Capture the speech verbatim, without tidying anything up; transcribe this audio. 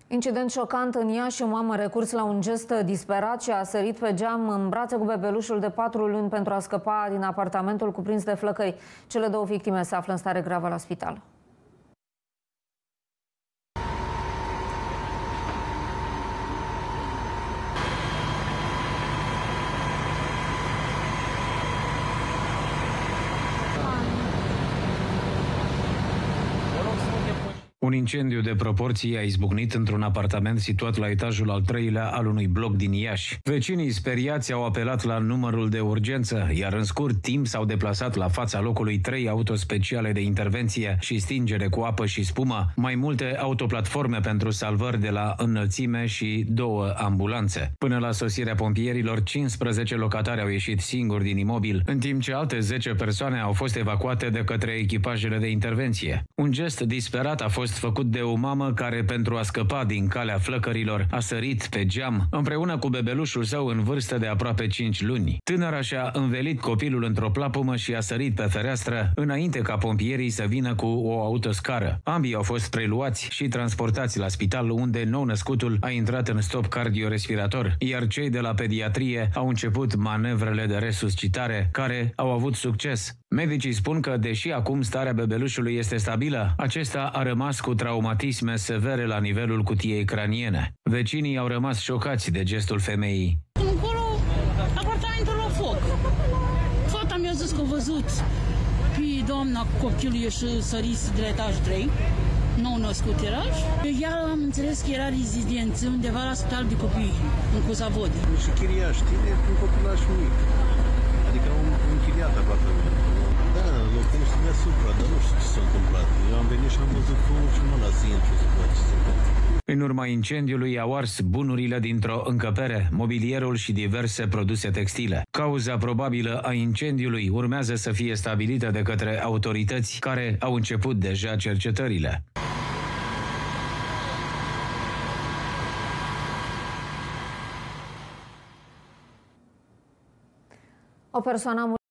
Incident șocant în Iași, o mamă recurs la un gest disperat și a sărit pe geam în brațe cu bebelușul de patru luni pentru a scăpa din apartamentul cuprins de flăcăi. Cele două victime se află în stare gravă la spital. Un incendiu de proporții a izbucnit într-un apartament situat la etajul al treilea al unui bloc din Iași. Vecinii speriați au apelat la numărul de urgență, iar în scurt timp s-au deplasat la fața locului trei autospeciale de intervenție și stingere cu apă și spumă, mai multe autoplatforme pentru salvări de la înălțime și două ambulanțe. Până la sosirea pompierilor, cincisprezece locatari au ieșit singuri din imobil, în timp ce alte zece persoane au fost evacuate de către echipajele de intervenție. Un gest disperat a fost făcut de o mamă care, pentru a scăpa din calea flăcărilor, a sărit pe geam împreună cu bebelușul său în vârstă de aproape cinci luni. Tânăra și-a învelit copilul într-o plapumă și a sărit pe fereastră înainte ca pompierii să vină cu o autoscară. Ambii au fost preluați și transportați la spital, unde nou-născutul a intrat în stop cardiorespirator, iar cei de la pediatrie au început manevrele de resuscitare, care au avut succes. Medicii spun că, deși acum starea bebelușului este stabilă, acesta a rămas cu traumatisme severe la nivelul cutiei craniene. Vecinii au rămas șocați de gestul femeii. Încolo, apartamentul la foc. Fata mi-a zis că a văzut pe doamna cu copilul ieși săris de la etajul trei. Nou născut era și ea am înțeles că era rezidență undeva la spital de copii, în Cuzavodi. Și chiriaș, tine, un copilaș mic. Adică un, un chiriat apartament. Da, locuințe deasupra, dar nu știu ce s-a întâmplat. Eu am venit și am văzut fumul și mă las intru să văd ce se întâmplă. În urma incendiului au ars bunurile dintr-o încăpere, mobilierul și diverse produse textile. Cauza probabilă a incendiului urmează să fie stabilită de către autorități, care au început deja cercetările. O persoană